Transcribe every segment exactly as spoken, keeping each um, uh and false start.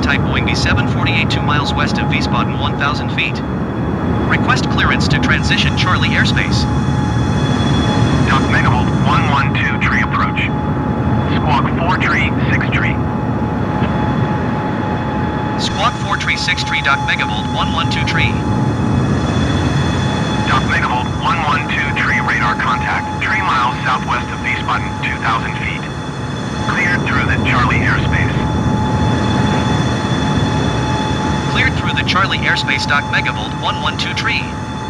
type Boeing B seven forty-eight two miles west of Wiesbaden one thousand feet. Request clearance to transition Charlie airspace. Dock Megavolt one one two tree approach. Squawk four tree, six tree. Squawk four tree six tree Dock Megavolt one one two tree. Dock Megavolt one one two tree radar contact, three miles southwest of Wiesbaden, two thousand feet. Cleared through the Charlie airspace. Cleared through the Charlie airspace Dock Megavolt one one two tree.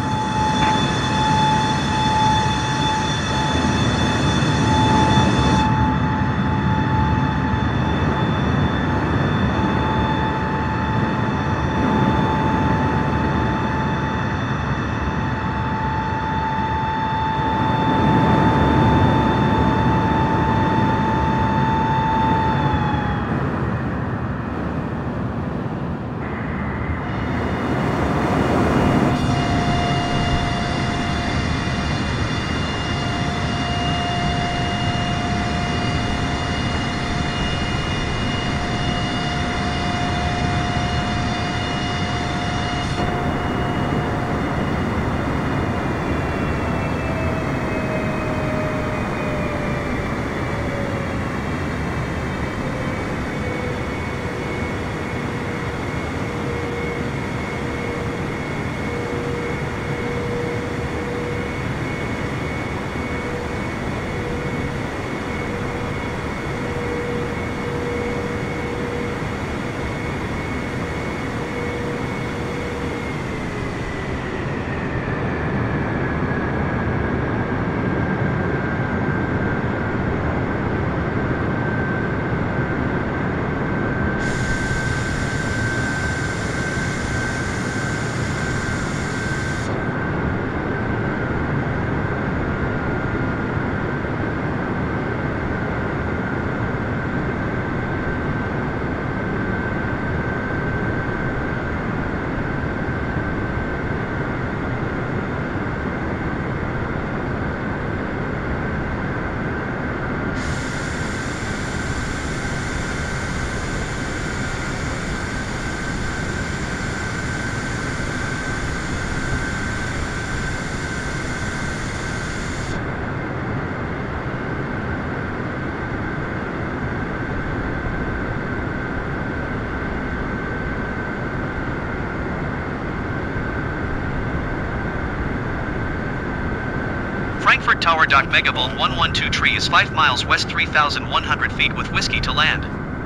Frankfurt Tower Dock Megavolt one one two tree is five miles west three thousand one hundred feet with whiskey to land.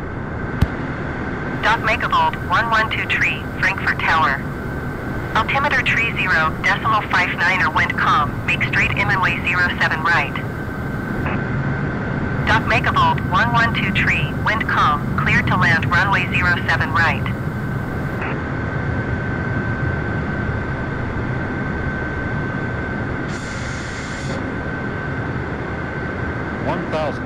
Dock Megavolt one one two tree, Frankfurt Tower. Altimeter tree zero, decimal five nine or wind calm, make straight inlandway zero seven right. Dock Megavolt one one two tree, wind calm, cleared to land runway zero seven right. one thousand.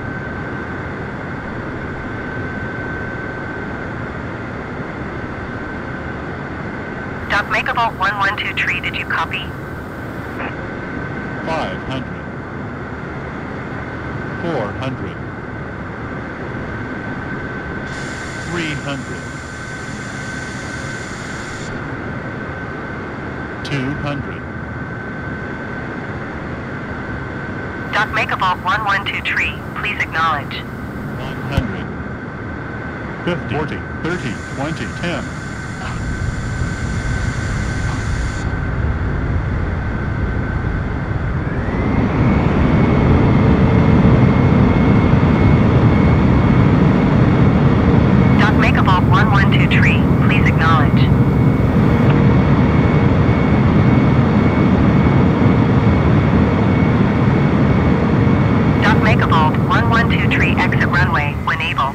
Dock Megavolt one one two tree, did you copy? five hundred. four hundred. three hundred. two hundred. Dock Megavolt one one two tree, please acknowledge. one hundred. fifty. forty. thirty. twenty. ten. Dock Megavolt one one two tree, please acknowledge. Dock Megavolt one one two tree, exit runway when able.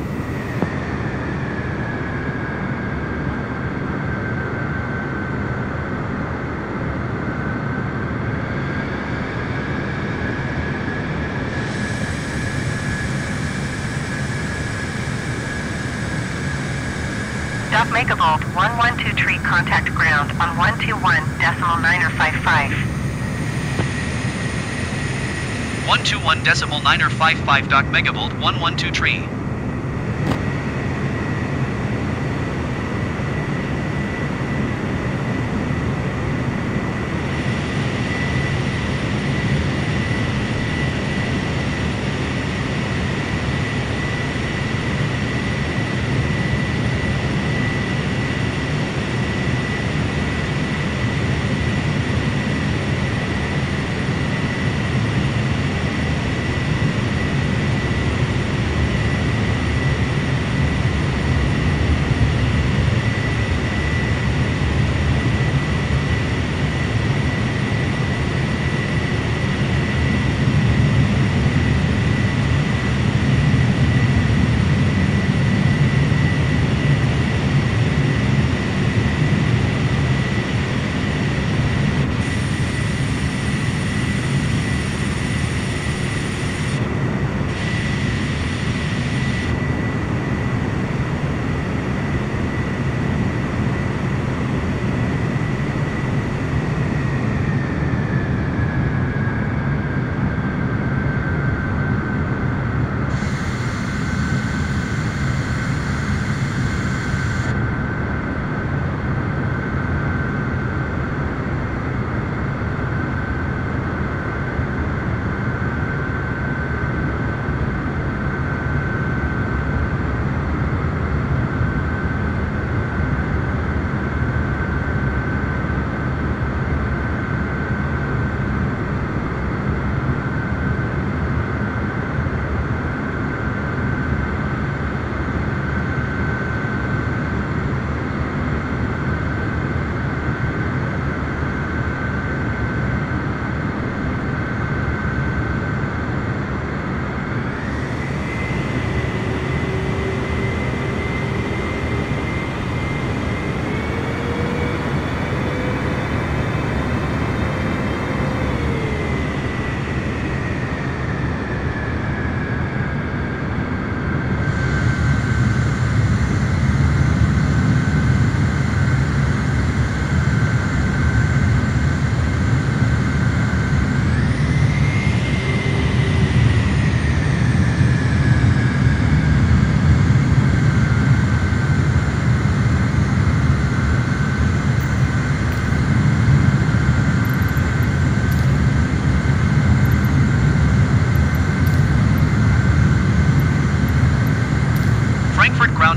Dock Megavolt one one two tree, contact ground on one two one decimal niner five five. one two one decimal niner five five Dock Megavolt one one two tree.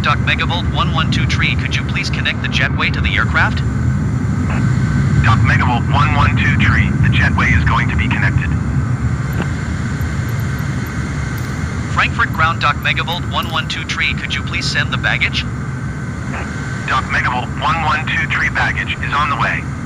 Dock Megavolt one one two Tree, could you please connect the jetway to the aircraft? Dock Megavolt one one two Tree, the jetway is going to be connected. Frankfurt Ground Dock Megavolt one one two Tree, could you please send the baggage? Dock Megavolt one one two Tree baggage is on the way.